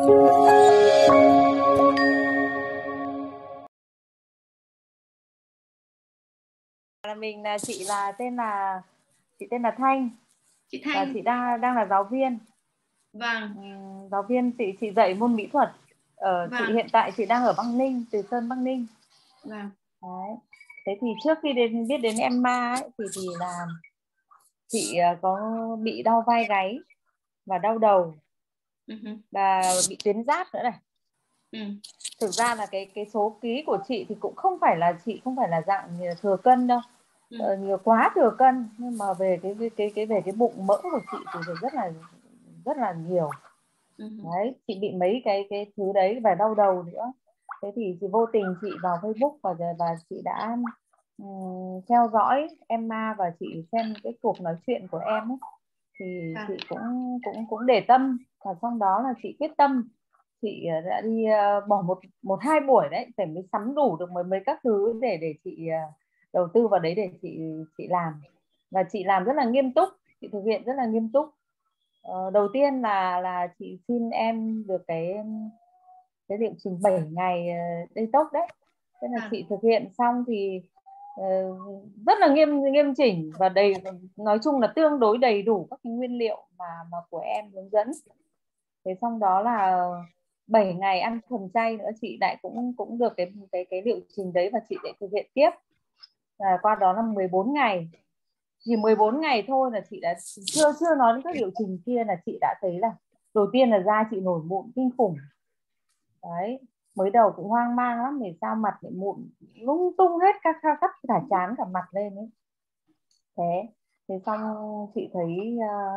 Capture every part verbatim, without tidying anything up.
Là mình là chị là tên là chị tên là Thanh. Chị Và Thanh. chị đang đang là giáo viên. Vâng. Ừm, giáo viên chị chị dạy môn mỹ thuật. Ở chị Vâng. hiện tại chị đang ở Bắc Ninh, Từ Sơn, Bắc Ninh. Vâng. Đấy. Thế thì trước khi đến biết đến em ma ấy, thì thì là chị có bị đau vai gáy và đau đầu Uh-huh. và bị tuyến giáp nữa này. Uh-huh. Thực ra là cái cái số ký của chị thì cũng không phải là chị không phải là dạng thừa cân đâu. Uh-huh. Ờ, nhiều quá thừa cân, nhưng mà về cái cái cái về cái bụng mỡ của chị thì rất là rất là nhiều. Uh-huh. Đấy, chị bị mấy cái cái thứ đấy và đau đầu nữa. Thế thì chị vô tình chị vào Facebook và và chị đã um, theo dõi em ma và chị xem cái cuộc nói chuyện của em ấy, thì À. chị cũng cũng cũng để tâm, và trong đó là chị quyết tâm. Chị đã đi uh, bỏ một một hai buổi đấy để mới sắm đủ được mấy mấy các thứ để để chị uh, đầu tư vào đấy để chị chị làm, và chị làm rất là nghiêm túc, chị thực hiện rất là nghiêm túc. Ờ, đầu tiên là là chị xin em được cái cái liệu trình bảy ngày uh, detox đấy. Thế là À. chị thực hiện xong thì uh, rất là nghiêm nghiêm chỉnh và đầy, nói chung là tương đối đầy đủ các cái nguyên liệu mà mà của em hướng dẫn. Thế xong đó là bảy ngày ăn thuần chay nữa, chị lại cũng cũng được cái cái cái liệu trình đấy và chị lại thực hiện tiếp. À, qua đó là mười bốn ngày. Chỉ mười bốn ngày thôi là chị đã, chưa chưa nói đến các liệu trình kia, là chị đã thấy là đầu tiên là da chị nổi mụn kinh khủng. Đấy, mới đầu cũng hoang mang lắm, vì sao mặt lại mụn lung tung hết, các khắp cả trán cả mặt lên ấy. Thế thế xong chị thấy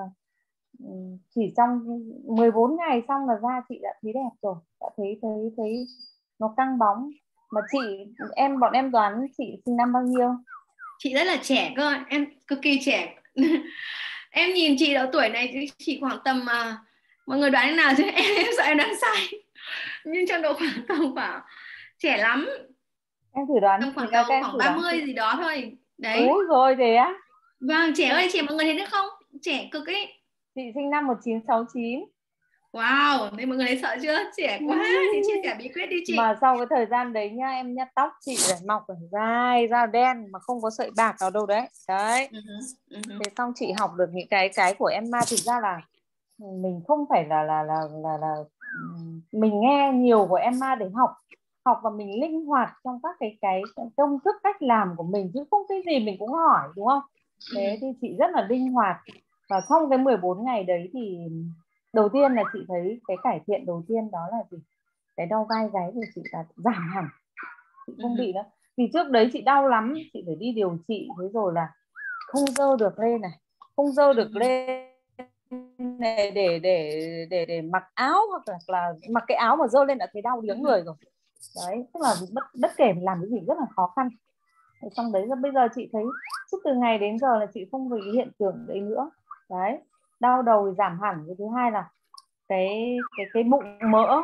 uh, chỉ trong mười bốn ngày xong là da chị đã thấy đẹp rồi, đã thấy thấy thấy nó căng bóng. Mà chị em bọn em đoán chị sinh năm bao nhiêu? Chị rất là trẻ cơ, em cực kỳ trẻ. Em nhìn chị độ tuổi này chỉ khoảng tầm uh, mọi người đoán thế nào chứ em, em sợ em đoán sai, nhưng trong độ khoảng tầm khoảng trẻ lắm, Em thử đoán tầm thì khoảng các đầu em khoảng thử ba đoán chị. mươi gì đó thôi đấy. Ôi rồi thế á? Vâng, trẻ ơi trẻ, mọi người thấy được không, trẻ cực ấy. Chị sinh năm một chín sáu chín. Wow, nên mọi người thấy sợ chưa, trẻ quá. Chị chia sẻ bí quyết đi chị. Mà sau cái thời gian đấy nhá, em nhá, tóc chị lại mọc ở dài da đen mà không có sợi bạc nào đâu đấy. Đấy. Uh-huh. Uh-huh. Thế xong chị học được những cái cái của em ma. Thực ra là mình không phải là là là là là mình nghe nhiều của em ma để học học và mình linh hoạt trong các cái cái công thức cách làm của mình, chứ không cái gì mình cũng hỏi, đúng không? Thế thì chị rất là linh hoạt. Và trong cái mười bốn ngày đấy thì đầu tiên là chị thấy cái cải thiện đầu tiên đó là gì? Cái đau vai gáy của chị là giảm hẳn, chị không bị nữa. Vì trước đấy chị đau lắm, chị phải đi điều trị, thế rồi là không dơ được lên này, không dơ được lên này để để để để mặc áo, hoặc là, là mặc cái áo mà dơ lên đã thấy đau điếng người rồi. Đấy, tức là bất bất kể mình làm cái gì rất là khó khăn. Thế xong đấy là bây giờ chị thấy suốt từ ngày đến giờ là chị không bị hiện tượng đấy nữa. Đấy, đau đầu thì giảm hẳn. Cái thứ hai là cái cái cái bụng mỡ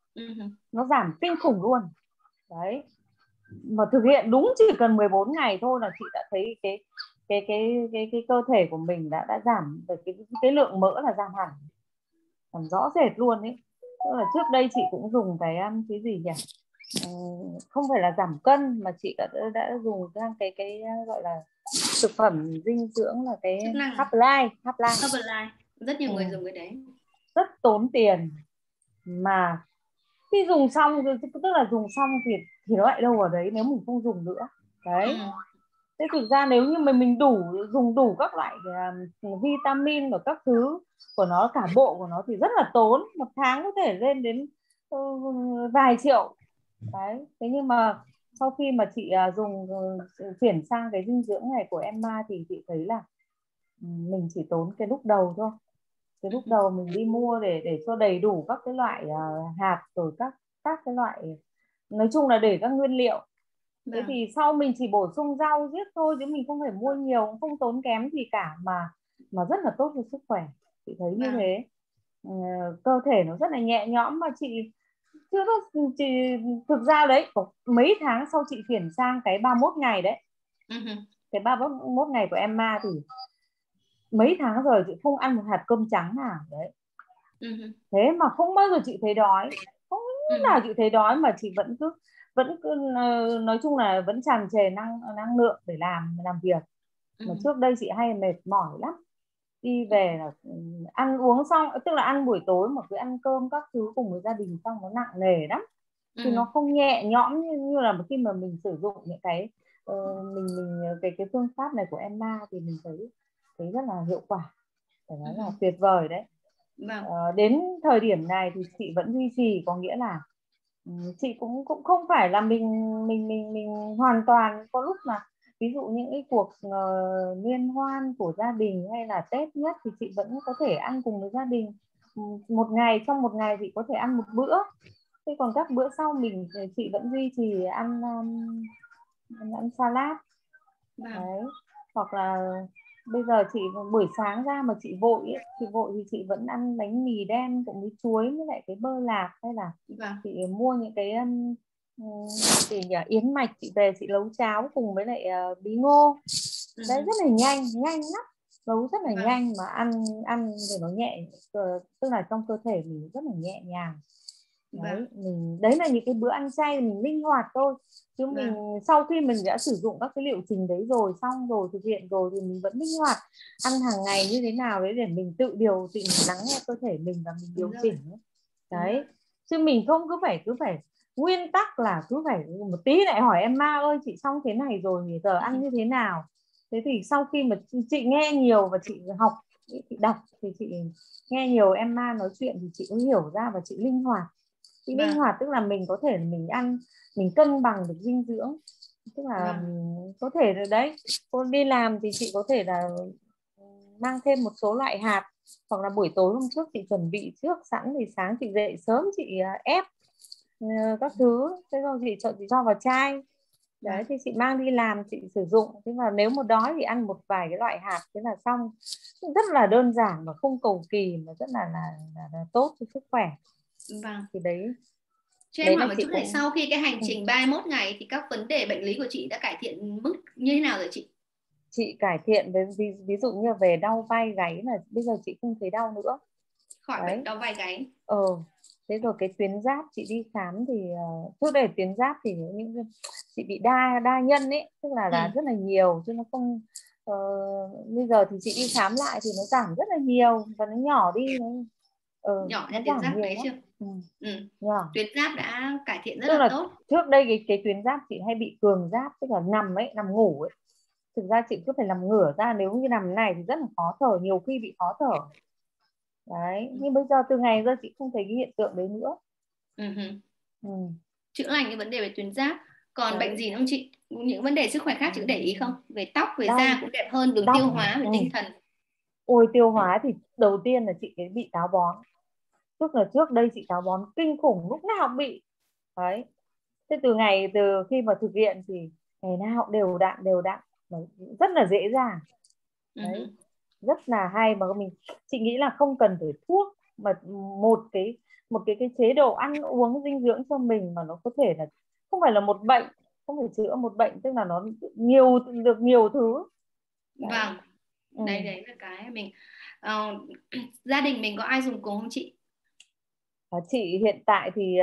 nó giảm kinh khủng luôn. Đấy, mà thực hiện đúng chỉ cần mười bốn ngày thôi là chị đã thấy cái cái cái cái cái cơ thể của mình đã đã giảm được cái cái lượng mỡ, là giảm hẳn, giảm rõ rệt luôn ấy. Tức là trước đây chị cũng dùng cái cái gì nhỉ, ừ, không phải là giảm cân mà chị đã đã dùng sang cái cái gọi là thực phẩm dinh dưỡng, là cái chức năng Hapline. Hapline Herbalife, rất nhiều ừ. người dùng cái đấy, Rất tốn tiền, mà khi dùng xong, tức là dùng xong thì thì nó lại đâu vào đấy nếu mình không dùng nữa. Đấy. ừ. Thế thực ra nếu như mà mình đủ dùng đủ các loại uh, vitamin và các thứ của nó, cả bộ của nó, thì rất là tốn, một tháng có thể lên đến uh, vài triệu. Đấy. Thế nhưng mà sau khi mà chị uh, dùng uh, chuyển sang cái dinh dưỡng này của Emma thì chị thấy là um, mình chỉ tốn cái lúc đầu thôi. Cái lúc đầu mình đi mua để để cho đầy đủ các cái loại uh, hạt, rồi các các cái loại, nói chung là để các nguyên liệu. Thế Vâng. thì sau mình chỉ bổ sung rau giết thôi, chứ mình không phải mua nhiều, không tốn kém gì cả, mà mà rất là tốt cho sức khỏe. Chị thấy như Vâng. thế. Ừ, cơ thể nó rất là nhẹ nhõm. Mà chị chưa có chị, thực ra đấy có mấy tháng sau chị chuyển sang cái ba mươi mốt ngày đấy. Uh-huh. Cái ba mươi mốt ngày của Emma thì mấy tháng rồi chị không ăn một hạt cơm trắng nào đấy. Ừ. Thế mà không bao giờ chị thấy đói, không Ừ. lúc nào chị thấy đói, mà chị vẫn cứ vẫn cứ ờ, nói chung là vẫn tràn trề năng năng lượng để làm làm việc. Ừ. Mà trước đây chị hay mệt mỏi lắm, đi về là ừ, ăn uống xong, tức là ăn buổi tối mà cứ ăn cơm các thứ cùng với gia đình xong nó nặng nề lắm, Ừ. thì nó không nhẹ nhõm như, như là khi mà mình sử dụng những cái ờ, mình mình cái cái phương pháp này của Emma thì mình thấy thấy rất là hiệu quả, phải nói là Ừ. tuyệt vời đấy. Vâng. Ờ, đến thời điểm này thì chị vẫn duy trì, có nghĩa là ừ, chị cũng cũng không phải là mình mình mình mình hoàn toàn, có lúc mà ví dụ những cái cuộc uh, liên hoan của gia đình hay là Tết nhất thì chị vẫn có thể ăn cùng với gia đình. Ừ, một ngày trong một ngày chị có thể ăn một bữa, thế còn các bữa sau mình chị vẫn duy trì ăn um, ăn, ăn salad Vâng. đấy. Hoặc là bây giờ chị buổi sáng ra mà chị vội ấy, chị vội thì chị vẫn ăn bánh mì đen cùng với chuối với lại cái bơ lạc, hay là Vâng. chị mua những cái um, um, gì nhỉ, yến mạch, chị về chị nấu cháo cùng với lại uh, bí ngô. Ừ. Đấy rất là nhanh, nhanh lắm, nấu rất là Vâng. nhanh mà ăn ăn thì nó nhẹ, tức là trong cơ thể mình rất là nhẹ nhàng. Vâng. Đấy mình, đấy là những cái bữa ăn chay mình linh hoạt thôi, chứ Vâng. mình sau khi mình đã sử dụng các cái liệu trình đấy rồi, xong rồi thực hiện rồi thì mình vẫn linh hoạt ăn hàng ngày như thế nào đấy để mình tự điều chỉnh, lắng nghe cơ thể mình và mình Đúng điều rồi. chỉnh. Đúng rồi. Đấy chứ mình không cứ phải cứ phải nguyên tắc là cứ phải một tí lại hỏi em Ma ơi chị xong thế này rồi thì giờ ăn như thế nào. Thế thì sau khi mà chị nghe nhiều và chị học, chị đọc thì chị nghe nhiều em Ma nói chuyện thì chị cũng hiểu ra và chị linh hoạt. Chị linh Vâng. hoạt tức là mình có thể mình ăn, mình cân bằng được dinh dưỡng, tức là Vâng. có thể là đấy, cô đi làm thì chị có thể là mang thêm một số loại hạt, hoặc là buổi tối hôm trước chị chuẩn bị trước sẵn, thì sáng chị dậy sớm chị ép các thứ, thế rồi chị cho chị cho vào chai. Đấy Vâng. thì chị mang đi làm chị sử dụng, thế mà nếu một đói thì ăn một vài cái loại hạt thế là xong, rất là đơn giản và không cầu kỳ mà rất là là, là, là tốt cho sức khỏe. Vâng. Thì đấy, Cho em đấy hỏi là một chị chút này, cũng sau khi cái hành ừ. trình ba mươi mốt ngày thì các vấn đề bệnh lý của chị đã cải thiện mức như thế nào rồi chị? Chị cải thiện với ví, ví dụ như về đau vai gáy là bây giờ chị không thấy đau nữa. Khỏi bệnh Đấy đau vai gáy. ờ thế rồi cái tuyến giáp chị đi khám thì uh, trước đây tuyến giáp thì những chị bị đa đa nhân ấy, tức là Ừ. là rất là nhiều chứ nó không uh, bây giờ thì chị đi khám lại thì nó giảm rất là nhiều và nó nhỏ đi, nó, uh, Nhỏ nó nhân tuyến giảm giáp nhiều đấy lắm. chưa? Ừ, Ừ. nhỏ. Tuyến giáp đã cải thiện rất Tức là là tốt. trước đây cái, cái tuyến giáp chị hay bị cường giáp, tức là nằm ấy, nằm ngủ ấy, thực ra chị cứ phải nằm ngửa ra, nếu như nằm này thì rất là khó thở, nhiều khi bị khó thở. Đấy Ừ. nhưng bây giờ từ ngày giờ chị không thấy cái hiện tượng đấy nữa. Ừ. Ừ. Chữa lành cái vấn đề về tuyến giáp. Còn bệnh Đấy gì nữa không chị? Những vấn đề sức khỏe khác chị có để ý không? Về tóc, về da đau cũng đẹp hơn, đường tóc. tiêu hóa, về Ừ. tinh thần. Ôi tiêu hóa thì đầu tiên là chị cái bị táo bón, tức là trước đây chị táo bón kinh khủng, lúc nào cũng bị. Đấy thế từ ngày từ khi mà thực hiện thì ngày nào cũng đều đặn đều đặn, rất là dễ dàng. Đấy Ừ. rất là hay, mà mình chị nghĩ là không cần phải thuốc, mà một cái một cái cái chế độ ăn uống dinh dưỡng cho mình mà nó có thể là không phải là một bệnh, không phải chữa một bệnh, tức là nó nhiều được nhiều thứ. Đấy. Vâng, Ừ. đấy đấy là cái mình ờ, gia đình mình có ai dùng cùng không chị? Và chị hiện tại thì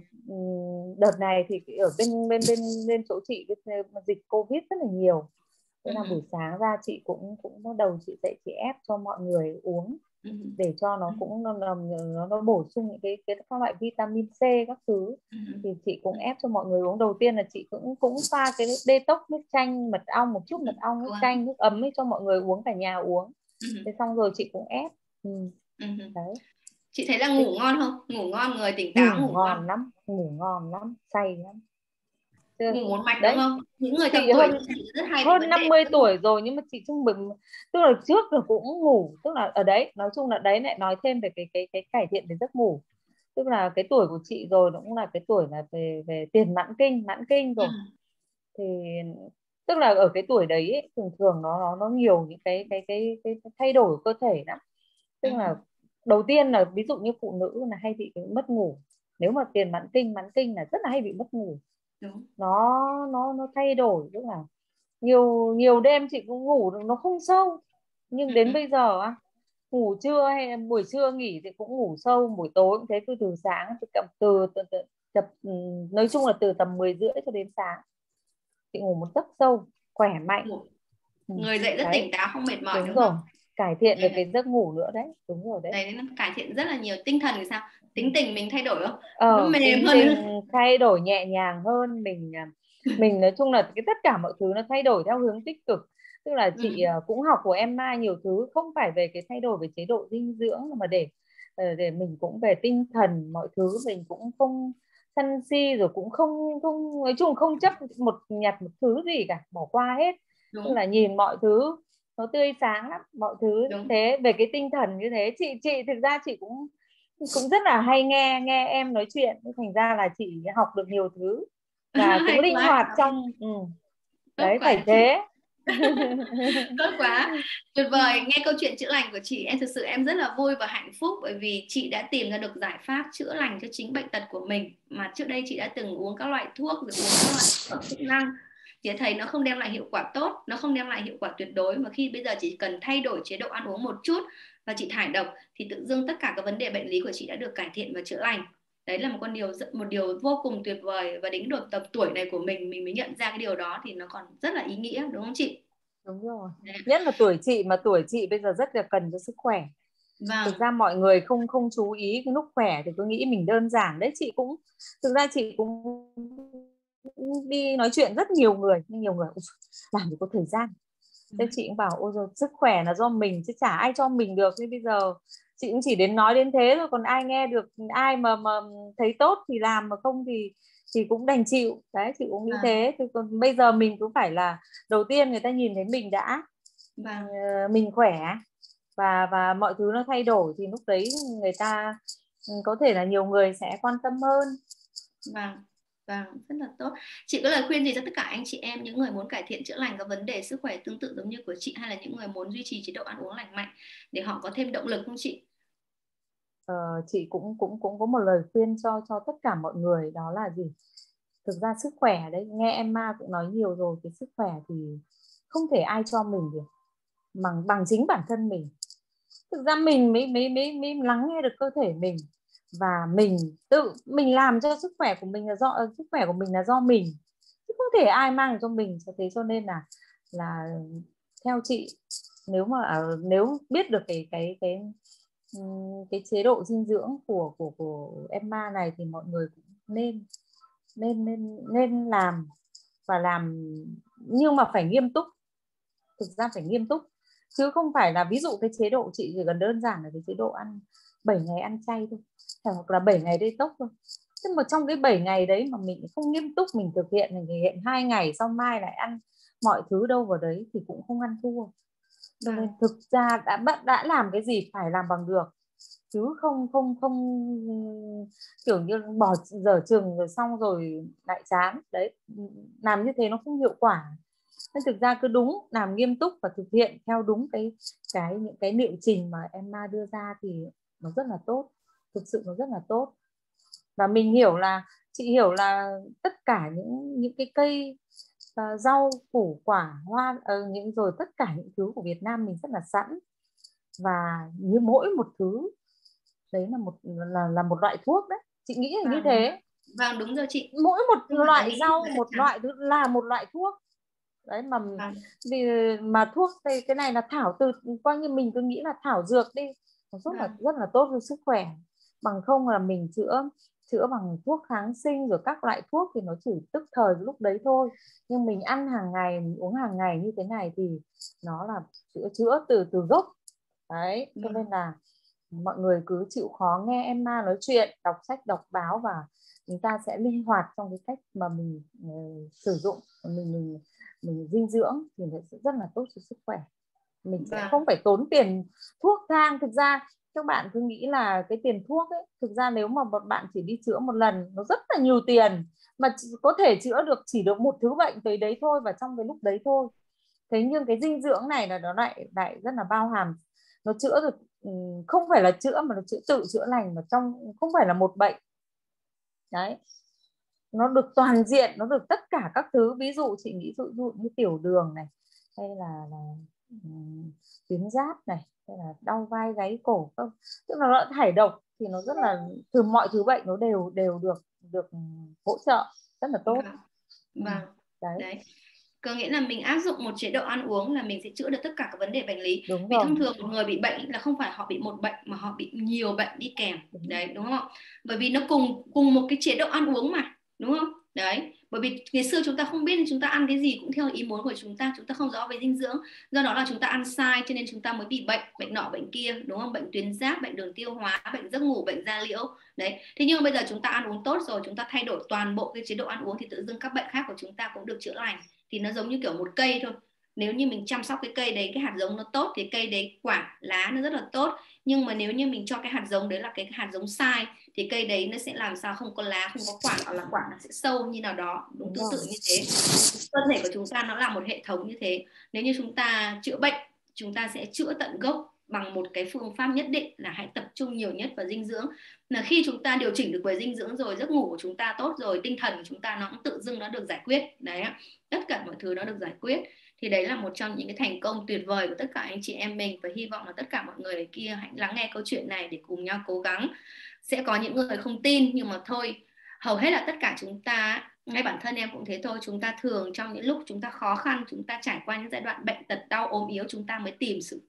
uh, đợt này thì ở bên bên bên bên chỗ chị cái dịch Covid rất là nhiều, thế là buổi Ừ. sáng ra chị cũng cũng bắt đầu chị dạy chị ép cho mọi người uống Ừ. để cho nó Ừ. cũng nó, nó, nó, nó bổ sung những cái, cái các loại vitamin C các thứ. Ừ. Thì chị cũng ép cho mọi người uống, đầu tiên là chị cũng cũng pha cái detox nước chanh mật ong, một chút mật ong, nước Cố gắng. chanh, nước ấm ấy cho mọi người uống, cả nhà uống. Ừ. Thế xong rồi chị cũng ép. Ừ. Ừ. Đấy Chị thấy là thế, ngủ ngon không? Ngủ ngon, người tỉnh táo, ngủ ngủ ngon. ngon lắm, ngủ ngon lắm, say lắm. Thế, Ngủ một mạch đúng đấy không? Những người tầm chị tuổi hơn như chị rất hay bị hơn vấn đề năm mươi giấc ngủ. tuổi rồi nhưng mà chị trung bình, tức là trước là cũng ngủ, tức là ở đấy nói chung là đấy lại nói thêm về cái cái cái cải thiện về giấc ngủ, tức là cái tuổi của chị rồi nó cũng là cái tuổi là về về tiền mãn kinh mãn kinh Ừ. rồi. Thì tức là ở cái tuổi đấy ấy, thường thường nó nó nó nhiều những cái cái cái cái, cái thay đổi của cơ thể lắm. Ừ. Tức là đầu tiên là ví dụ như phụ nữ là hay bị cái mất ngủ, nếu mà tiền mãn kinh mãn kinh là rất là hay bị mất ngủ. Đúng. nó nó nó thay đổi, tức là nhiều nhiều đêm chị cũng ngủ được nó không sâu, nhưng Ừ. đến Ừ. bây giờ á ngủ trưa hay buổi trưa nghỉ thì cũng ngủ sâu, buổi tối cũng thế, cứ từ sáng từ từ, từ, từ, từ, từ nói chung là từ tầm mười rưỡi cho đến sáng chị ngủ một giấc sâu khỏe mạnh. Ngủ. Ừ. Người dậy rất Đấy, tỉnh táo, không mệt mỏi đúng đúng không? rồi, cải thiện được Đấy, cái giấc ngủ nữa đấy, đúng rồi đấy. đấy nó cải thiện rất là nhiều. Tinh thần thì sao? Tính tình mình thay đổi không? Nó Ờ, mềm tính hơn tình nữa. thay đổi nhẹ nhàng hơn, mình à, mình nói chung là cái tất cả mọi thứ nó thay đổi theo hướng tích cực. Tức là Ừ, chị à, cũng học của em ma nhiều thứ, không phải về cái thay đổi về chế độ dinh dưỡng, mà để ờ, để mình cũng về tinh thần, mọi thứ mình cũng không sân si, rồi cũng không không nói chung không chấp một nhặt một thứ gì cả, bỏ qua hết. Tức đúng là nhìn mọi thứ nó tươi sáng lắm, mọi thứ đúng. thế về cái tinh thần như thế. Chị chị thực ra chị cũng cũng rất là hay nghe nghe em nói chuyện, thành ra là chị học được nhiều thứ và cũng Hay linh quá, hoạt trong ừ. tốt Đấy phải quá chị. thế. Tốt quá, tuyệt vời. Nghe câu chuyện chữa lành của chị, em thực sự em rất là vui và hạnh phúc, bởi vì chị đã tìm ra được giải pháp chữa lành cho chính bệnh tật của mình, mà trước đây chị đã từng uống các loại thuốc, rồi uống các loại thực phẩm chức năng, chị thấy nó không đem lại hiệu quả tốt, nó không đem lại hiệu quả tuyệt đối. Mà khi bây giờ chỉ cần thay đổi chế độ ăn uống một chút và chị thải độc, thì tự dưng tất cả các vấn đề bệnh lý của chị đã được cải thiện và chữa lành. Đấy là một con điều một điều vô cùng tuyệt vời, và đến được tập tuổi này của mình mình mới nhận ra cái điều đó, thì nó còn rất là ý nghĩa, đúng không chị? Đúng rồi, nhất là tuổi chị, mà tuổi chị bây giờ rất là cần cho sức khỏe. Thực Vâng, ra mọi người không không chú ý cái lúc khỏe thì cứ nghĩ mình đơn giản đấy. Chị cũng thực ra chị cũng đi nói chuyện rất nhiều người, nhưng nhiều người "Ôi, làm gì có thời gian". Thế chị cũng bảo ôi rồi, sức khỏe là do mình chứ chả ai cho mình được. Thế bây giờ chị cũng chỉ đến nói đến thế thôi, còn ai nghe được, ai mà mà thấy tốt thì làm, mà không thì thì cũng đành chịu. Đấy, chị cũng nghĩ vâng, thế. Thì còn bây giờ mình cũng phải là đầu tiên người ta nhìn thấy mình đã, vâng, ờ, mình khỏe và và mọi thứ nó thay đổi thì lúc đấy người ta ừ, có thể là nhiều người sẽ quan tâm hơn. vâng, vâng, rất là tốt. Chị có lời khuyên gì cho tất cả anh chị em, những người muốn cải thiện chữa lành các vấn đề sức khỏe tương tự giống như của chị, hay là những người muốn duy trì chế độ ăn uống lành mạnh để họ có thêm động lực không chị? Ờ, chị cũng cũng cũng có một lời khuyên cho cho tất cả mọi người, đó là gì? Thực ra sức khỏe đấy, nghe Emma cũng nói nhiều rồi, cái sức khỏe thì không thể ai cho mình được bằng bằng chính bản thân mình. Thực ra mình mới mới mới mới lắng nghe được cơ thể mình, và mình tự mình làm cho sức khỏe của mình là do sức khỏe của mình là do mình, chứ không thể ai mang cho mình. Cho thế cho nên là là theo chị, nếu mà à, nếu biết được cái cái cái ừm, cái chế độ dinh dưỡng của của của Emma này thì mọi người cũng nên nên nên nên làm, và làm nhưng mà phải nghiêm túc. Thực ra phải nghiêm túc, chứ không phải là ví dụ cái chế độ chị chỉ cần đơn giản là cái chế độ ăn bảy ngày ăn chay thôi, hoặc là bảy ngày detox thôi. Nhưng mà trong cái bảy ngày đấy mà mình không nghiêm túc, mình thực hiện mình thực hiện hai ngày xong mai lại ăn mọi thứ đâu vào đấy thì cũng không ăn thua. Cho nên Vâng, thực ra đã bắt đã làm cái gì phải làm bằng được, chứ không không không kiểu như bỏ dở chừng rồi xong rồi lại chán đấy, làm như thế nó không hiệu quả. Nên thực ra cứ đúng làm nghiêm túc và thực hiện theo đúng cái cái những cái liệu trình mà Emma đưa ra thì nó rất là tốt, thực sự nó rất là tốt. Và mình hiểu là chị hiểu là tất cả những những cái cây uh, rau củ quả hoa uh, những rồi tất cả những thứ của Việt Nam mình rất là sẵn, và như mỗi một thứ đấy là một là là một loại thuốc đấy, chị nghĩ là như vâng, thế. vâng, đúng rồi chị. Mỗi một Không phải loại ý rau, và chắc một chắn. loại thứ là một loại thuốc đấy mà. Vâng, Vì mà thuốc thì cái này là thảo từ, coi như mình cứ nghĩ là thảo dược đi, nó rất là vâng, rất là tốt cho sức khỏe. Bằng không là mình chữa chữa bằng thuốc kháng sinh rồi các loại thuốc thì nó chỉ tức thời lúc đấy thôi, nhưng mình ăn hàng ngày, mình uống hàng ngày như thế này thì nó là chữa chữa từ từ gốc đấy. Cho nên vâng, là mọi người cứ chịu khó nghe Emma nói chuyện, đọc sách đọc báo, và chúng ta sẽ linh hoạt trong cái cách mà mình uh, sử dụng mình mình mình dinh dưỡng thì nó sẽ rất là tốt cho sức khỏe. Mình sẽ vâng, không phải tốn tiền thuốc thang. Thực ra các bạn cứ nghĩ là cái tiền thuốc ấy, thực ra nếu mà một bạn chỉ đi chữa một lần nó rất là nhiều tiền, mà có thể chữa được chỉ được một thứ bệnh tới đấy thôi và trong cái lúc đấy thôi. Thế nhưng cái dinh dưỡng này là nó lại lại rất là bao hàm, nó chữa được, không phải là chữa mà nó chữa tự chữa lành, mà trong không phải là một bệnh đấy, nó được toàn diện, nó được tất cả các thứ. Ví dụ chị nghĩ dụ, dụ như tiểu đường này, hay là, là um, tuyến giáp này, hay là đau vai gáy cổ không, tức là nó thải độc thì nó rất là từ mọi thứ bệnh nó đều đều được được hỗ trợ rất là tốt. Vâng. Ừ. Vâng. Đấy. Đấy. Có nghĩa là mình áp dụng một chế độ ăn uống là mình sẽ chữa được tất cả các vấn đề bệnh lý. Đúng Vì rồi. thông thường một người bị bệnh là không phải họ bị một bệnh mà họ bị nhiều bệnh đi kèm. Đúng. Đấy, đúng không? Bởi vì nó cùng cùng một cái chế độ ăn uống mà, đúng không? Đấy, bởi vì ngày xưa chúng ta không biết nên chúng ta ăn cái gì cũng theo ý muốn của chúng ta, chúng ta không rõ về dinh dưỡng, do đó là chúng ta ăn sai cho nên chúng ta mới bị bệnh, bệnh nọ bệnh kia, đúng không? Bệnh tuyến giáp, bệnh đường tiêu hóa, bệnh giấc ngủ, bệnh da liễu. Đấy. Thế nhưng bây giờ chúng ta ăn uống tốt rồi, chúng ta thay đổi toàn bộ cái chế độ ăn uống thì tự dưng các bệnh khác của chúng ta cũng được chữa lành. Thì nó giống như kiểu một cây thôi, nếu như mình chăm sóc cái cây đấy, cái hạt giống nó tốt thì cây đấy quả lá nó rất là tốt. Nhưng mà nếu như mình cho cái hạt giống đấy là cái hạt giống sai thì cây đấy nó sẽ làm sao không có lá, không có quả, hoặc là quả nó sẽ sâu như nào đó. Đúng, tương tự như thế, cơ thể của chúng ta nó là một hệ thống như thế. Nếu như chúng ta chữa bệnh, chúng ta sẽ chữa tận gốc bằng một cái phương pháp nhất định là hãy tập trung nhiều nhất vào dinh dưỡng. Là khi chúng ta điều chỉnh được về dinh dưỡng rồi, giấc ngủ của chúng ta tốt rồi, tinh thần của chúng ta nó cũng tự dưng nó được giải quyết. Đấy, tất cả mọi thứ nó được giải quyết. Thì đấy là một trong những cái thành công tuyệt vời của tất cả anh chị em mình, và hy vọng là tất cả mọi người kia hãy lắng nghe câu chuyện này để cùng nhau cố gắng. Sẽ có những người không tin, nhưng mà thôi, hầu hết là tất cả chúng ta, ngay bản thân em cũng thế thôi, chúng ta thường trong những lúc chúng ta khó khăn, chúng ta trải qua những giai đoạn bệnh tật đau ốm yếu, chúng ta mới tìm sự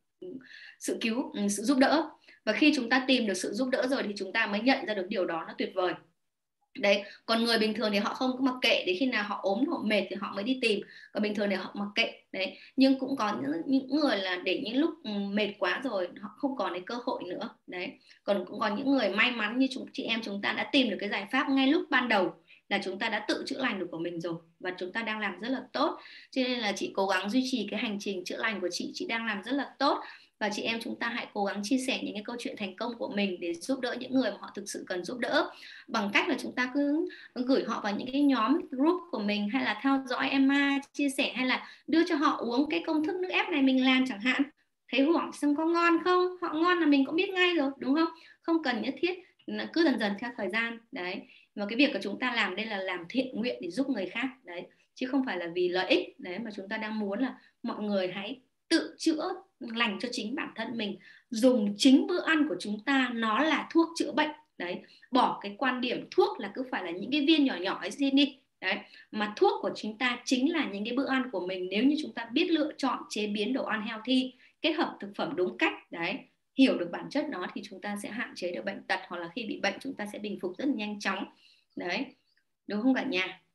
sự cứu, sự giúp đỡ. Và khi chúng ta tìm được sự giúp đỡ rồi thì chúng ta mới nhận ra được điều đó nó tuyệt vời. Đấy, còn người bình thường thì họ không có mặc kệ, đến khi nào họ ốm họ mệt thì họ mới đi tìm, còn bình thường thì họ mặc kệ. Đấy, nhưng cũng có những, những người là để những lúc mệt quá rồi họ không còn cái cơ hội nữa. Đấy, còn cũng có những người may mắn như chúng chị em chúng ta đã tìm được cái giải pháp ngay lúc ban đầu, là chúng ta đã tự chữa lành được của mình rồi, và chúng ta đang làm rất là tốt. Cho nên là chị cố gắng duy trì cái hành trình chữa lành của chị, chị đang làm rất là tốt. Và chị em chúng ta hãy cố gắng chia sẻ những cái câu chuyện thành công của mình để giúp đỡ những người mà họ thực sự cần giúp đỡ, bằng cách là chúng ta cứ gửi họ vào những cái nhóm group của mình, hay là theo dõi Emma chia sẻ, hay là đưa cho họ uống cái công thức nước ép này mình làm chẳng hạn. Thấy hỏi xem có ngon không, họ ngon là mình cũng biết ngay rồi, đúng không? Không cần nhất thiết cứ dần dần theo thời gian. Đấy, mà cái việc của chúng ta làm đây là làm thiện nguyện để giúp người khác. Đấy, chứ không phải là vì lợi ích. Đấy, mà chúng ta đang muốn là mọi người hãy tự chữa lành cho chính bản thân mình, dùng chính bữa ăn của chúng ta nó là thuốc chữa bệnh. Đấy, bỏ cái quan điểm thuốc là cứ phải là những cái viên nhỏ nhỏ ấy xin đi. Đấy, mà thuốc của chúng ta chính là những cái bữa ăn của mình, nếu như chúng ta biết lựa chọn chế biến đồ ăn healthy, kết hợp thực phẩm đúng cách. Đấy, hiểu được bản chất nó thì chúng ta sẽ hạn chế được bệnh tật, hoặc là khi bị bệnh chúng ta sẽ bình phục rất là nhanh chóng. Đấy, đúng không cả nhà?